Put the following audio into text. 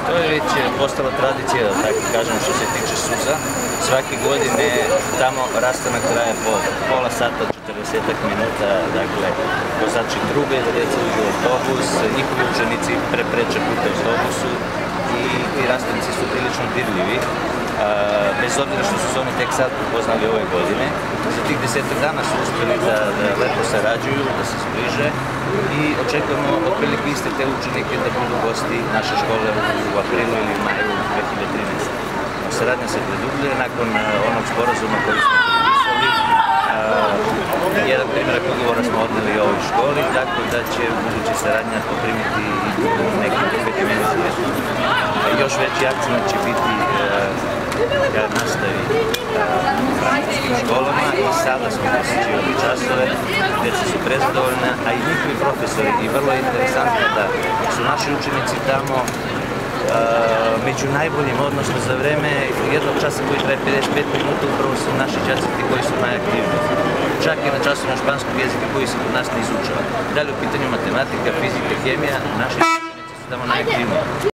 To je već postala tradicija, da tako kažem, što se tiče SUZ-a. Svake godine tamo rastanak traje po pola sata, 40 minuta, dakle, vozači trube da djeca uđu u autobus, njihovi učenici prepreče put autobusu i ti rastanci su prilično dirljivi. Bez obzira što su se oni tek sad upoznali ove godine, za tih 10 dana su uspjeli da lepo sarađuju, da se zbliže i očekujemo otprilike iste te učenike da budu gosti naše škole u aprilu ili maju 2013. Saradnja se produbljuje nakon onog sporazuma koji smo potpisali. Jedan primjerak ugovora smo odneli u ovoj školi, tako da će buduća saradnja poprimiti nekim kompetimenti. Još veći akcent će biti kada nastavi u francuskim školama i sada smo posjećivali časove, djeca su prezadovoljna, a i njihovi profesori. I vrlo je interesantno da su naši učenici tamo među najboljim, odnosno za vreme jednog časa koji traje 55 minuta, upravo su naši đaci ti koji su najaktivniji. Čak i na časovima španskog jezika koji se kod nas ne izučava. Dalje u pitanju matematika, fizika, hemija, naši učenici su tamo najaktivniji.